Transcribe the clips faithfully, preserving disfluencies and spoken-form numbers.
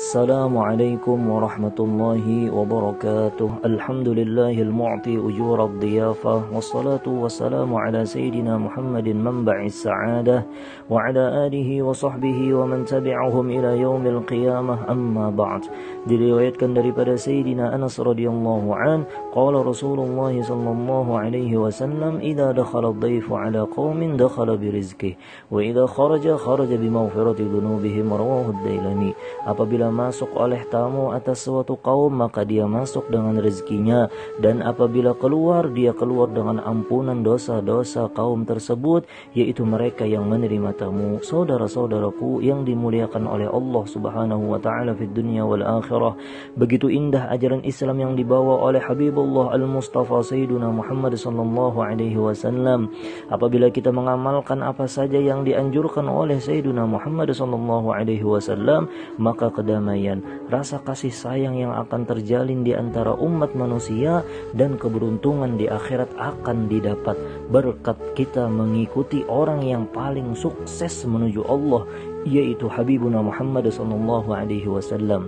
Assalamualaikum warahmatullahi wabarakatuh. Alhamdulillahil mu'ti ujurad diyafah. Wassalatu wassalamu ala sayyidina Muhammadin manba'is sa'adah. Wa ala alihi wa sahbihi wa man tabi'ahum ila yaumil qiyamah, amma ba'd. Diriwayatkan daripada Sayyidina Anas radhiyallahu an, qala Rasulullah sallallahu alaihi wasallam, idza dakhala ad-dayfu ala qaumin dakhala birizqihi wa idza kharaja kharaja bimaghfirati dhunubihim, rawahu ad-Dailami. Apabila masuk oleh tamu atas suatu kaum, maka dia masuk dengan rezekinya, dan apabila keluar, dia keluar dengan ampunan dosa-dosa kaum tersebut, yaitu mereka yang menerima tamu. Saudara-saudaraku yang dimuliakan oleh Allah Subhanahu wa taala fid dunya wal akhirah, begitu indah ajaran Islam yang dibawa oleh Habibullah Al-Mustafa Sayyiduna Muhammad sallallahu alaihi wasallam. Apabila kita mengamalkan apa saja yang dianjurkan oleh Sayyiduna Muhammad sallallahu alaihi wasallam, maka kedamaian, rasa kasih sayang yang akan terjalin di antara umat manusia dan keberuntungan di akhirat akan didapat berkat kita mengikuti orang yang paling sukses menuju Allah, yaitu Habibuna Muhammad sallallahu alaihi wasallam.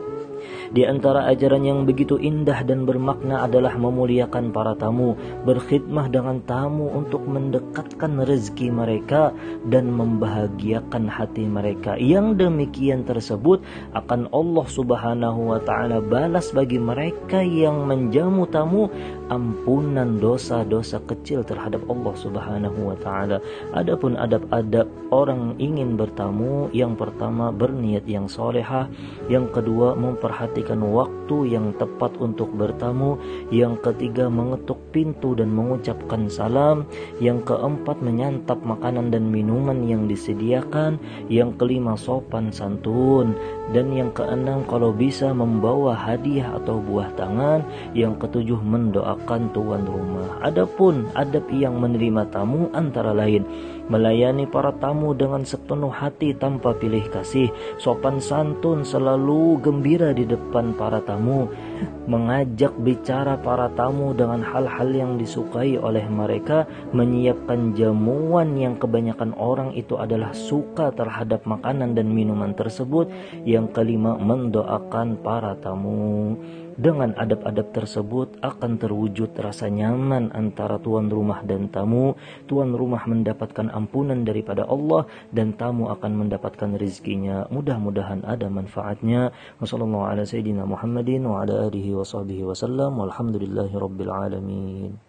Di antara ajaran yang begitu indah dan bermakna adalah memuliakan para tamu, berkhidmah dengan tamu untuk mendekatkan rezeki mereka dan membahagiakan hati mereka. Yang demikian tersebut akan Allah Subhanahu wa taala balas bagi mereka yang menjamu tamu ampunan dosa-dosa kecil terhadap Allah Subhanahu wa taala. Adapun adab-adab orang ingin bertamu, yang pertama berniat yang solehah, yang kedua memperhatikan waktu yang tepat untuk bertamu, yang ketiga mengetuk pintu dan mengucapkan salam, yang keempat menyantap makanan dan minuman yang disediakan, yang kelima sopan santun, dan yang keenam kalau bisa membawa hadiah atau buah tangan, yang ketujuh mendoakan tuan rumah. Adapun adab yang menerima tamu antara lain melayani para tamu dengan sepenuh hati tanpa pilih kasih, sopan santun, selalu gembira di depan para tamu, mengajak bicara para tamu dengan hal-hal yang disukai oleh mereka, menyiapkan jamuan yang kebanyakan orang itu adalah suka terhadap makanan dan minuman tersebut, yang kelima mendoakan para tamu. Dengan adab-adab tersebut akan terwujud rasa nyaman antara tuan rumah dan tamu. Tuan rumah mendapatkan ampunan daripada Allah dan tamu akan mendapatkan rezekinya. Mudah-mudahan ada manfaatnya. Wassallallahu ala sayyidina Muhammadin wa ala alihi wa sahbihi wasallam. Walhamdulillahi rabbil alamin.